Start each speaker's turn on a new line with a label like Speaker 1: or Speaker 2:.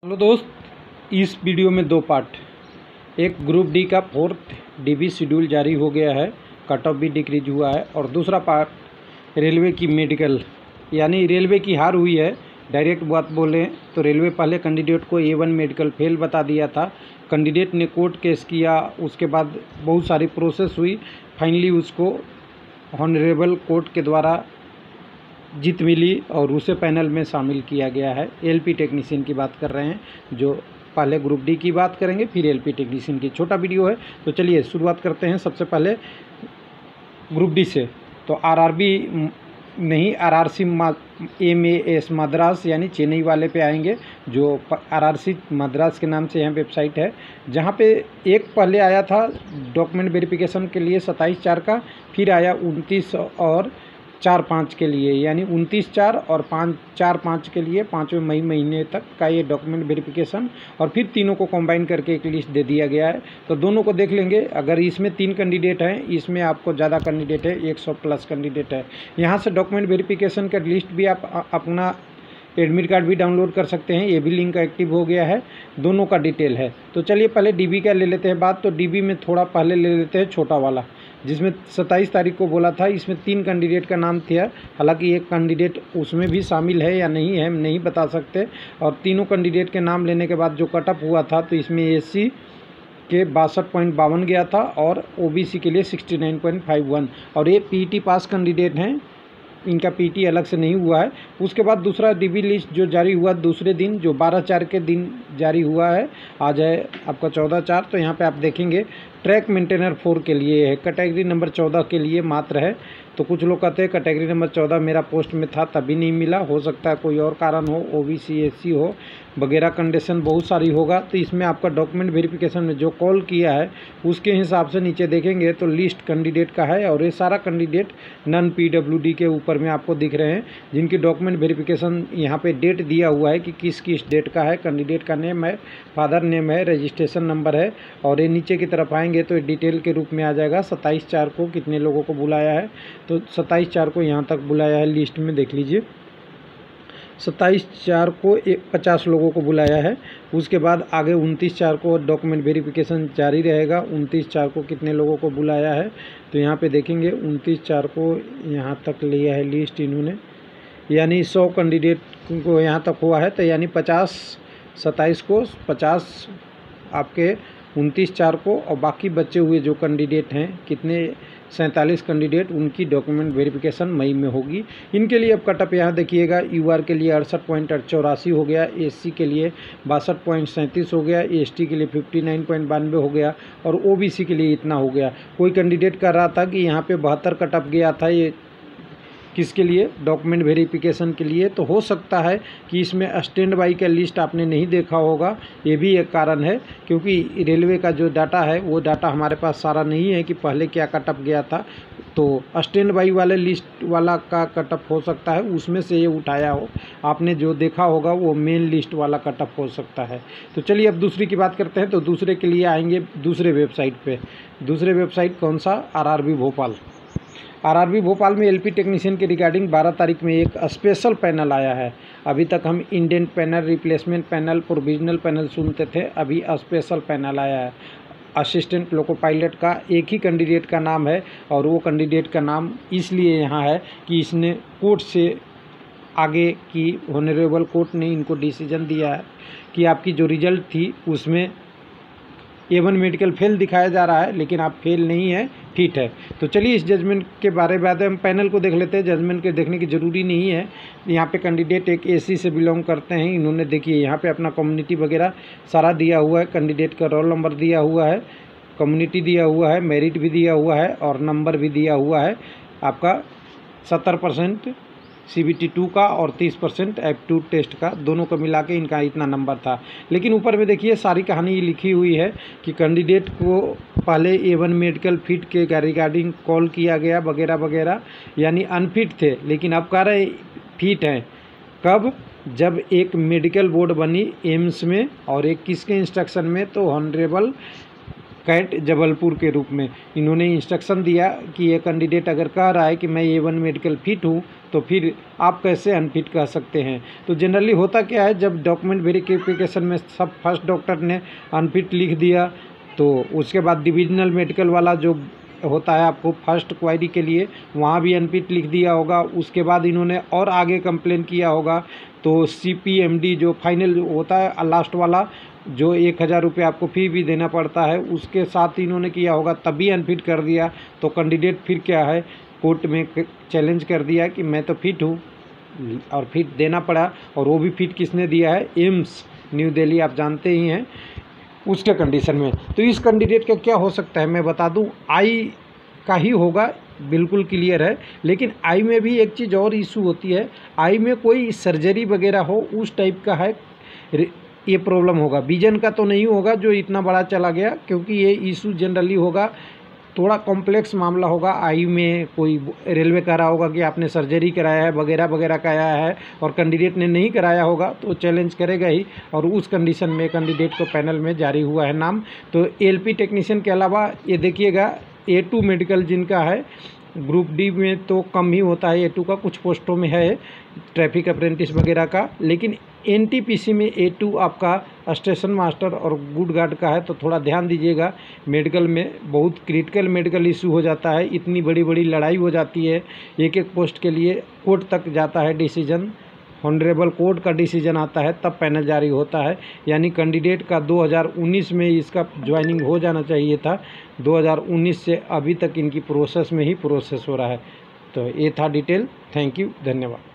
Speaker 1: Hello दोस्त, इस video में दो पार्ट। एक ग्रुप डी का 4th DB शेड्यूल जारी हो गया है, कट ऑफ भी डिक्रीज हुआ है। और दूसरा पार्ट रेलवे की मेडिकल, यानी रेलवे की हार हुई है। डायरेक्ट बात बोलें तो रेलवे पहले कैंडिडेट को A1 मेडिकल फेल बता दिया था। कैंडिडेट ने कोर्ट केस किया, उसके बाद बहुत सारी प्रोसेस हुई, फाइनली उसको ऑनरेबल कोर्ट के द्वारा जीत मिली और उसे पैनल में शामिल किया गया है। LP टेक्नीशियन की बात कर रहे हैं, जो पहले ग्रुप डी की बात करेंगे, फिर LP टेक्नीशियन की। छोटा वीडियो है तो चलिए शुरुआत करते हैं। सबसे पहले ग्रुप डी से तो RRB नहीं, RRC MAS मद्रास यानी चेन्नई वाले पे आएंगे, जो RRC मद्रास के नाम से यहाँ वेबसाइट है, जहाँ पे एक पहले आया था डॉक्यूमेंट वेरिफिकेशन के लिए 27/4 का, फिर आया 29 और 4/5 के लिए, यानी 29/4 और 4/5 के लिए 5वें मई महीने तक का ये डॉक्यूमेंट वेरिफिकेशन, और फिर तीनों को कंबाइन करके एक लिस्ट दे दिया गया है। तो दोनों को देख लेंगे। अगर इसमें 3 कैंडिडेट हैं, इसमें आपको ज़्यादा कैंडिडेट है, 100+ कैंडिडेट है। यहाँ से डॉक्यूमेंट वेरिफिकेशन का लिस्ट भी आप अपना एडमिट कार्ड भी डाउनलोड कर सकते हैं, ये भी लिंक एक्टिव हो गया है। दोनों का डिटेल है। तो चलिए पहले DB का ले लेते हैं बात। तो DB में थोड़ा पहले ले लेते हैं छोटा वाला, जिसमें 27 तारीख को बोला था। इसमें 3 कैंडिडेट का नाम था, हालांकि एक कैंडिडेट उसमें भी शामिल है या नहीं है हम नहीं बता सकते। और तीनों कैंडिडेट के नाम लेने के बाद जो कटअप हुआ था, तो इसमें SC के 62.52 गया था और OBC के लिए 69.51। और ये PET पास कैंडिडेट हैं, इनका PT अलग से नहीं हुआ है। उसके बाद दूसरा DB लिस्ट जो जारी हुआ दूसरे दिन, जो 12/4 के दिन जारी हुआ है, आज है आपका 14/4। तो यहाँ पे आप देखेंगे ट्रैक मेंटेनर 4 के लिए है, कैटेगरी नंबर 14 के लिए मात्र है। तो कुछ लोग कहते हैं कैटेगरी नंबर 14 मेरा पोस्ट में था तभी नहीं मिला, हो सकता है कोई और कारण हो, OBC SC हो वगैरह, कंडीशन बहुत सारी होगा। तो इसमें आपका डॉक्यूमेंट वेरिफिकेशन में जो कॉल किया है उसके हिसाब से नीचे देखेंगे तो लिस्ट कैंडिडेट का है, और ये सारा कैंडिडेट नॉन PWD के ऊपर में आपको दिख रहे हैं, जिनकी डॉक्यूमेंट वेरिफिकेशन यहाँ पे डेट दिया हुआ है कि किस किस डेट का है। कैंडिडेट का नेम है, फादर नेम है, रजिस्ट्रेशन नंबर है, और ये नीचे की तरफ आएंगे तो डिटेल के रूप में आ जाएगा 27/4 को कितने लोगों को बुलाया है। तो 27/4 को यहाँ तक बुलाया है, लिस्ट में देख लीजिए 27/4 को 50 लोगों को बुलाया है। उसके बाद आगे 29/4 को डॉक्यूमेंट वेरिफिकेशन जारी रहेगा। 29/4 को कितने लोगों को बुलाया है तो यहाँ पे देखेंगे 29/4 को यहाँ तक लिया है लिस्ट इन्होंने, यानी 100 कैंडिडेट को यहाँ तक हुआ है। तो यानी 50 27 को 50 आपके 29/4 को, और बाकी बचे हुए जो कैंडिडेट हैं कितने 47 कैंडिडेट, उनकी डॉक्यूमेंट वेरिफिकेशन मई में होगी। इनके लिए अब कटअप यहाँ देखिएगा, UR के लिए 68.84 हो गया, SC के लिए 62.37 हो गया, ST के लिए 59.92 हो गया, और OBC के लिए इतना हो गया। कोई कैंडिडेट कर रहा था कि यहाँ पे 72 कटअप गया था, ये किसके लिए, डॉक्यूमेंट वेरिफिकेशन के लिए। तो हो सकता है कि इसमें स्टैंड बाई का लिस्ट आपने नहीं देखा होगा, ये भी एक कारण है, क्योंकि रेलवे का जो डाटा है वो डाटा हमारे पास सारा नहीं है कि पहले क्या कटअप गया था। तो स्टैंड बाई वाले लिस्ट वाला का कटअप हो सकता है, उसमें से ये उठाया हो, आपने जो देखा होगा वो मेन लिस्ट वाला कटअप हो सकता है। तो चलिए अब दूसरी की बात करते हैं। तो दूसरे के लिए आएंगे दूसरे वेबसाइट पे। दूसरे वेबसाइट कौन सा, RRB भोपाल। RRB भोपाल में LP टेक्नीशियन के रिगार्डिंग 12 तारीख में एक स्पेशल पैनल आया है। अभी तक हम indent panel, replacement panel, provisional panel सुनते थे, अभी स्पेशल पैनल आया है। असिस्टेंट लोको पायलट का एक ही कैंडिडेट का नाम है, और वो कैंडिडेट का नाम इसलिए यहाँ है कि इसने कोर्ट से आगे की ऑनरेबल कोर्ट ने इनको डिसीजन दिया है कि आपकी जो रिजल्ट थी उसमें A1 मेडिकल फेल दिखाया जा रहा है, लेकिन आप फेल नहीं है, ठीक है। तो चलिए इस जजमेंट के बारे में हम पैनल को देख लेते हैं। जजमेंट के देखने की ज़रूरी नहीं है। यहाँ पे कैंडिडेट एक AC से बिलोंग करते हैं, इन्होंने देखिए यहाँ पे अपना कम्युनिटी वगैरह सारा दिया हुआ है, कैंडिडेट का रोल नंबर दिया हुआ है, कम्युनिटी दिया हुआ है, मेरिट भी दिया हुआ है, और नंबर भी दिया हुआ है आपका 70% CBT 2 का और 30% एप्टीट्यूड टेस्ट का, दोनों को मिला के इनका इतना नंबर था। लेकिन ऊपर में देखिए सारी कहानी लिखी हुई है कि कैंडिडेट को पहले A1 मेडिकल फिट के रिगार्डिंग कॉल किया गया वगैरह वगैरह, यानी अनफिट थे, लेकिन अब कह रहे फिट हैं। कब, जब एक मेडिकल बोर्ड बनी एम्स में, और एक किसके इंस्ट्रक्शन में, तो ऑनरेबल कैट जबलपुर के रूप में इन्होंने इंस्ट्रक्शन दिया कि ये कैंडिडेट अगर कह रहा है कि मैं A1 मेडिकल फिट हूँ तो फिर आप कैसे अनफिट कह सकते हैं। तो जनरली होता क्या है, जब डॉक्यूमेंट वेरिफिकेशन में सब फर्स्ट डॉक्टर ने अनफिट लिख दिया तो उसके बाद डिविजनल मेडिकल वाला जो होता है आपको फर्स्ट क्वायरी के लिए वहाँ भी अनफिट लिख दिया होगा। उसके बाद इन्होंने और आगे कंप्लेन किया होगा तो CPMD जो फाइनल होता है लास्ट वाला, जो 1000 रुपये आपको फ़ी भी देना पड़ता है, उसके साथ इन्होंने किया होगा तभी अनफिट कर दिया। तो कैंडिडेट फिर क्या है, कोर्ट में चैलेंज कर दिया कि मैं तो फिट हूँ और फिट देना पड़ा। और वो भी फिट किसने दिया है, एम्स न्यू दिल्ली, आप जानते ही हैं उसके कंडीशन में। तो इस कैंडिडेट का क्या हो सकता है मैं बता दूं, आई का ही होगा, बिल्कुल क्लियर है। लेकिन आई में भी एक चीज़ और इशू होती है, आई में कोई सर्जरी वगैरह हो उस टाइप का है ये प्रॉब्लम होगा। विजन का तो नहीं होगा जो इतना बड़ा चला गया, क्योंकि ये इशू जनरली होगा, थोड़ा कॉम्प्लेक्स मामला होगा। आई में कोई रेलवे कह रहा होगा कि आपने सर्जरी कराया है वगैरह वगैरह कराया है और कैंडिडेट ने नहीं कराया होगा तो चैलेंज करेगा ही। और उस कंडीशन में कैंडिडेट को पैनल में जारी हुआ है नाम। तो LP टेक्नीशियन के अलावा ये देखिएगा A2 मेडिकल जिनका है, ग्रुप डी में तो कम ही होता है, A2 का कुछ पोस्टों में है ट्रैफिक अप्रेंटिस वगैरह का, लेकिन NTPC में A2 आपका स्टेशन मास्टर और गुड गार्ड का है। तो थोड़ा ध्यान दीजिएगा, मेडिकल में बहुत क्रिटिकल मेडिकल इशू हो जाता है, इतनी बड़ी बड़ी लड़ाई हो जाती है, एक एक पोस्ट के लिए कोर्ट तक जाता है डिसीजन, ऑनरेबल कोर्ट का डिसीजन आता है तब पैनल जारी होता है। यानी कैंडिडेट का 2019 में इसका ज्वाइनिंग हो जाना चाहिए था, 2019 से अभी तक इनकी प्रोसेस में ही प्रोसेस हो रहा है। तो ये था डिटेल। थैंक यू, धन्यवाद।